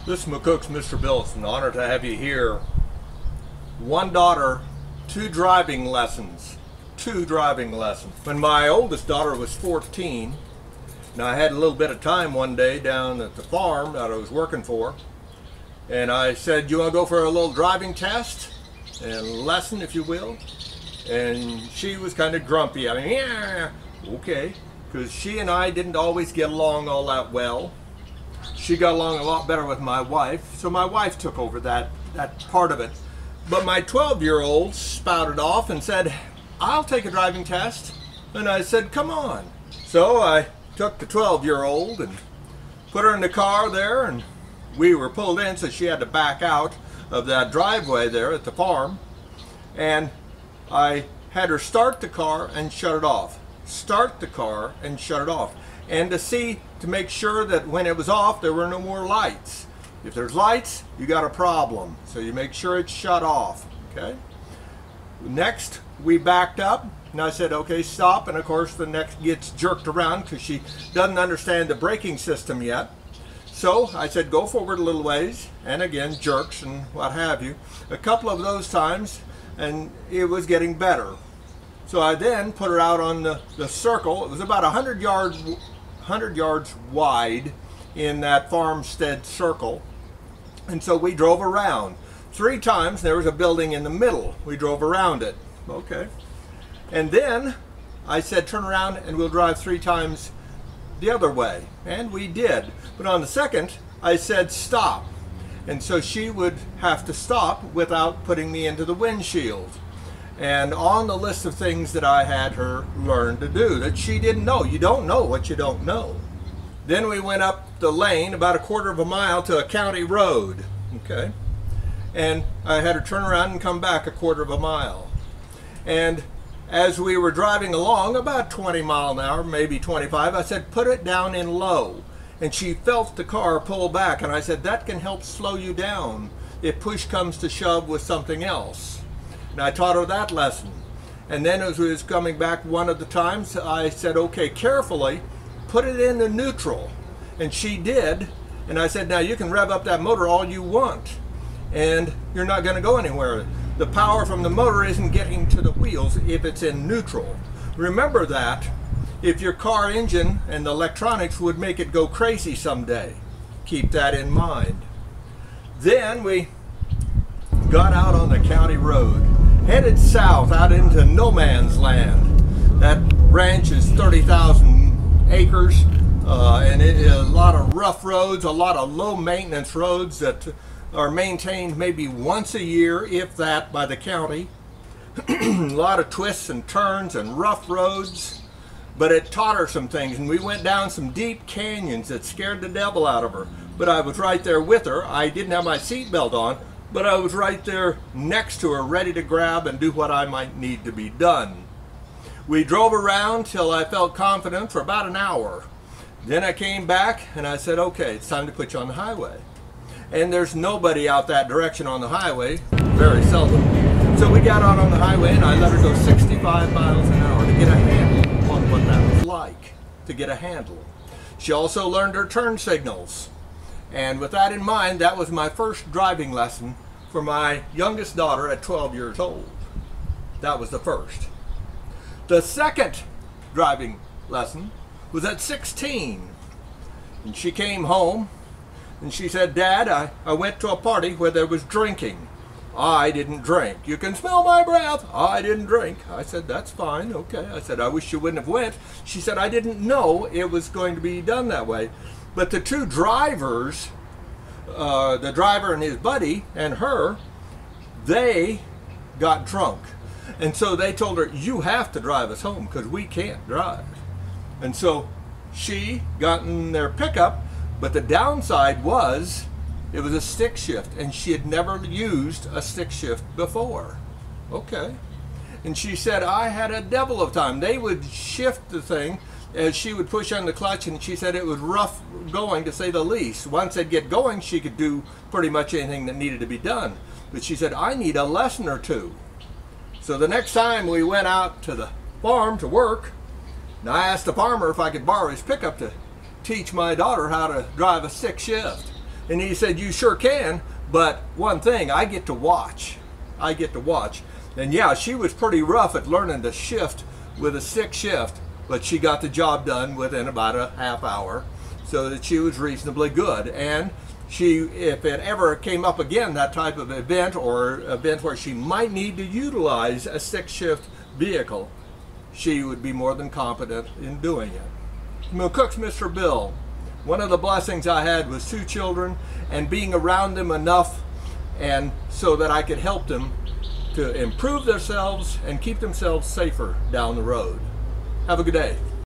This is McCook's Mr. Bill. It's an honor to have you here. One daughter, two driving lessons. When my oldest daughter was 14, and I had a little bit of time one day down at the farm that I was working for, and I said, "You want to go for a little driving test and lesson, if you will?" And she was kind of grumpy. I mean, yeah, okay, because she and I didn't always get along all that well. She got along a lot better with my wife, so my wife took over that part of it. But my 12-year-old spouted off and said, "I'll take a driving test." And I said, "Come on." So I took the 12-year-old and put her in the car there, and we were pulled in, so she had to back out of that driveway there at the farm. And I had her start the car and shut it off. Start the car and shut it off. And to make sure that when it was off, there were no more lights. If there's lights, you got a problem. So you make sure it's shut off, okay? Next, we backed up, and I said, "Okay, stop." And of course, the next gets jerked around because she doesn't understand the braking system yet. So I said, "Go forward a little ways," and again, jerks and what have you. A couple of those times, and it was getting better. So I then put her out on the circle. It was about 100 yards wide in that farmstead circle. And so we drove around. 3 times, there was a building in the middle. We drove around it. Okay. And then I said, "Turn around and we'll drive 3 times the other way." And we did. But on the second, I said, "Stop." And so she would have to stop without putting me into the windshield. And on the list of things that I had her learn to do that she didn't know. You don't know what you don't know. Then we went up the lane about a quarter of a mile to a county road. Okay. And I had her turn around and come back a quarter of a mile. And as we were driving along, about 20 miles an hour, maybe 25, I said, "Put it down in low." And she felt the car pull back, and I said, "That can help slow you down if push comes to shove with something else." And I taught her that lesson. And then as we was coming back one of the times, I said, "Okay, carefully, put it into neutral." And she did. And I said, "Now you can rev up that motor all you want, and you're not going to go anywhere. The power from the motor isn't getting to the wheels if it's in neutral." Remember that if your car engine and the electronics would make it go crazy someday. Keep that in mind. Then we got out on the county road, headed south out into no man's land. That ranch is 30,000 acres, and it is a lot of rough roads, a lot of low maintenance roads that are maintained maybe once a year, if that, by the county. A lot of twists and turns and rough roads, but it taught her some things, and we went down some deep canyons that scared the devil out of her. But I was right there with her. I didn't have my seatbelt on, but I was right there next to her, ready to grab and do what I might need to be done. We drove around till I felt confident for about an hour. Then I came back and I said, "Okay, it's time to put you on the highway." And there's nobody out that direction on the highway, very seldom. So we got out on the highway and I let her go 65 miles an hour to get a handle on what that was like, to get a handle. She also learned her turn signals. And with that in mind, that was my first driving lesson for my youngest daughter at 12 years old. That was the first. The second driving lesson was at 16. And she came home and she said, "Dad, I went to a party where there was drinking." I didn't drink. "You can smell my breath." I didn't drink. I said, "That's fine, okay." I said, "I wish you wouldn't have went." She said, "I didn't know it was going to be done that way." But the two drivers, the driver and his buddy and her, they got drunk. And so they told her, "You have to drive us home because we can't drive." And so she got in their pickup, but the downside was it was a stick shift, and she had never used a stick shift before. Okay. And she said, "I had a devil of time." They would shift the thing as she would push on the clutch, and she said it was rough going, to say the least. Once they'd get going, she could do pretty much anything that needed to be done. But she said, "I need a lesson or two." So the next time we went out to the farm to work, and I asked the farmer if I could borrow his pickup to teach my daughter how to drive a stick shift. And he said, you sure can, but one thing, I get to watch. I get to watch. And yeah, she was pretty rough at learning to shift with a stick shift, but she got the job done within about a half hour, so that she was reasonably good. And she, if it ever came up again, that type of event, or event where she might need to utilize a stick shift vehicle, she would be more than competent in doing it. McCook's Mr. Bill. One of the blessings I had was 2 children, and being around them enough and so that I could help them to improve themselves and keep themselves safer down the road. Have a good day.